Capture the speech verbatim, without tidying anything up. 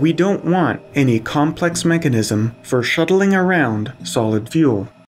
We don't want any complex mechanism for shuttling around solid fuel.